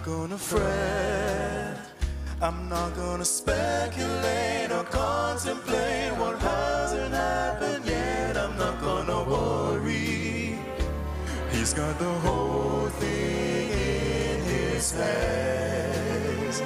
gonna fret. I'm not gonna speculate or contemplate what hasn't happened yet. I'm not gonna worry. He's got the whole thing in his hands.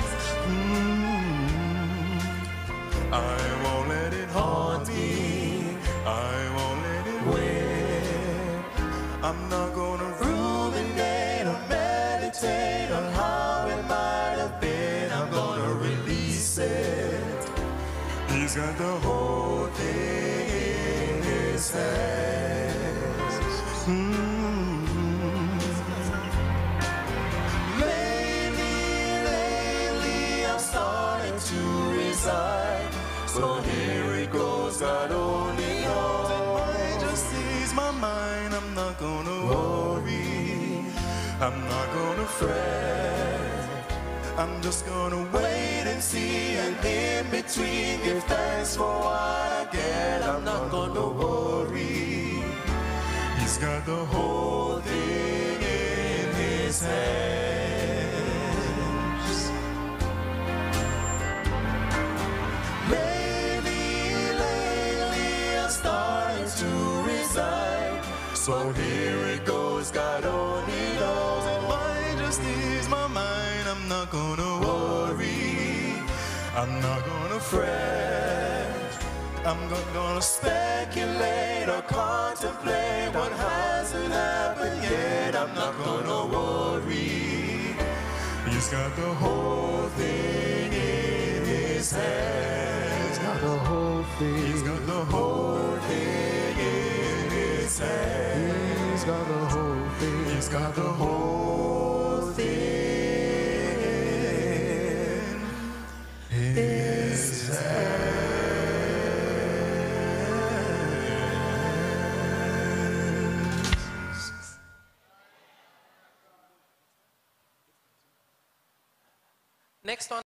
I won't let it haunt me. I won't let it win. I'm not gonna ruminate or meditate on how it might have been. I'm gonna release it. He's got the whole thing in his hands. Lately I'm starting to resign. So here it goes, God only knows. It might just ease my mind. I'm not gonna worry, I'm not gonna fret. I'm just gonna wait and see, and in between give thanks for what I get. I'm not gonna worry. He's got the whole thing in his hands. Lately I'm starting to resign. So here it goes, God only knows. It might just ease my mind. I'm not gonna worry, I'm not gonna fret. I'm not gonna speculate or contemplate what hasn't happened yet. I'm not gonna worry. He's got the whole thing in his hands. He's got the whole thing. He's got the whole thing in his hands. He's got the whole thing. He's got the whole thing in his hands. Next one.